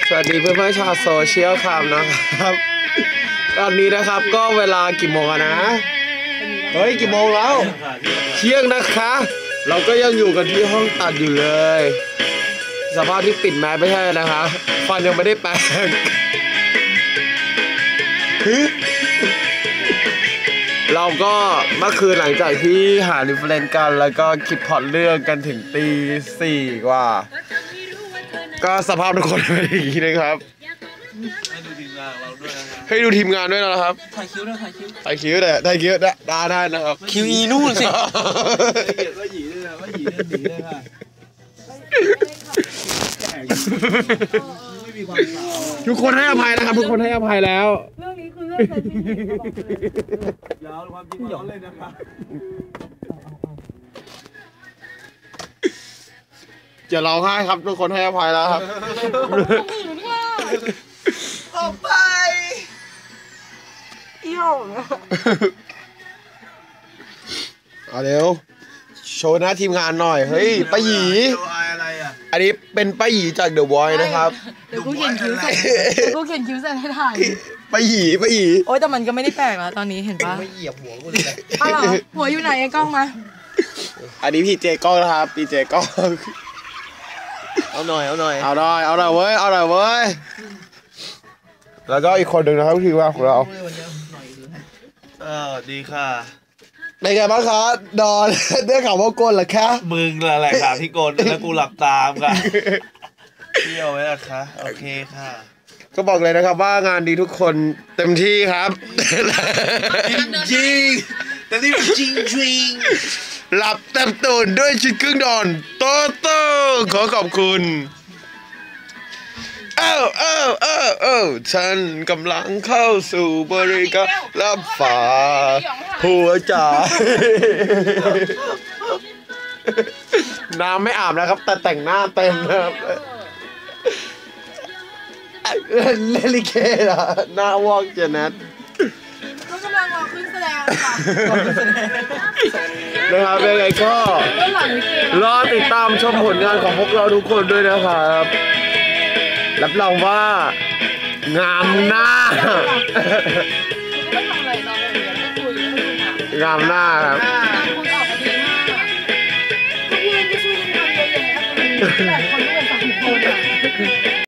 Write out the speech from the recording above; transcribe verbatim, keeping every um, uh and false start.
สวัสดีเพื่อนๆชาวโซเชียลครับนะครับตอนนี้นะครับก็เวลากี่โมงนะเฮ้ยกี่โมงแล้วเที่ยงนะคะเราก็ยังอยู่กันที่ห้องตัดอยู่เลยสภาพที่ปิดแมสไม่ใช่นะคะฟันยังไม่ได้แปรงเราก็เมื่อคืนหลังจากที่หาริฟเฟรนซ์กันแล้วก็คิดพล็อตเรื่องกันถึงตีสี่กว่าก็สภาพทุกคนเป็นอย่างนี้นะครับให้ดูทีมงานเราด้วยนะครับให้ดูทีมงานด้วยนะครับถ่ายคิ้วด้วยถ่ายคิ้วถ่ายคิ้วแต่ถ่ายคิ้วได้ได้ได้นะครับคิ้วอีนู่นสิว่าหยีด้วยนะว่าหยีเนี่ยหนีเลยค่ะทุกคนให้อภัยนะครับทุกคนให้อภัยแล้วเรื่องนี้คือเรื่องเซนซิทีฟยาวความจริงร้อนเลยนะครับจะร้องไห้ครับทุกคนให้อภัยแล้วครับออกไปอีหงเอาเร็วโชว์หน้าทีมงานหน่อยเฮ้ยป้าหยีอันนี้เป็นป้าหยีจากเดอะวอยนะครับเดี๋ยวกูเขียนคิ้วใส่เดี๋ยวกูเขียนคิ้วใส่ให้ถ่ายป้าหยีป้าหยีโอ๊ยแต่มันก็ไม่ได้แปลกแล้วตอนนี้เห็นปะไม่เหยียบหัวกูเลยอ้าวหัวอยู่ไหนไอ้กล้องมาอันนี้พี่เจกล้องนะครับพี่เจกล้องเอาหน่อยเอาหน่อยเอาหน่อยเอาหน่อยเว้ยเอาหน่อยเว้ยแล้วก็อีกคนหนึ่งนะครับที่ว่าของเราเออดีค่ะเป็นไงบ้างคะดอนได้ข่าวว่าโกนเหรอคะมึงแหละค่ะที่โกนแล้วกูหลับตามค่ะเที่ยวไว้ละคะโอเคค่ะก็บอกเลยนะครับว่างานดีทุกคนเต็มที่ครับจริงจริงแต่ที่จริงจริงหลับเต็มตื่นด้วยชุดเครื่องนอนโตโต้ขอขอบคุณเอ้าเอ้าเอ้าเอ้าฉันกำลังเข้าสู่บริการรับฝากหัวใจน้ำไม่อาบนะครับแต่แต่งหน้าเต็มนะครับเล่นลิเกเหรอหน้าวอกเจเน็ตก็กำลังรอขึ้นแสดงค่ะนะครับยังไงก็รอติดตามชมผลงานของพวกเราทุกคนด้วยนะครับรับรองว่างามหน้างามหน้าครับคุณออกมาดีมากก็พี่เอ็นก็ช่วยกันทำเยอะแยะแต่คนไม่เป็นสามคนอ่ะ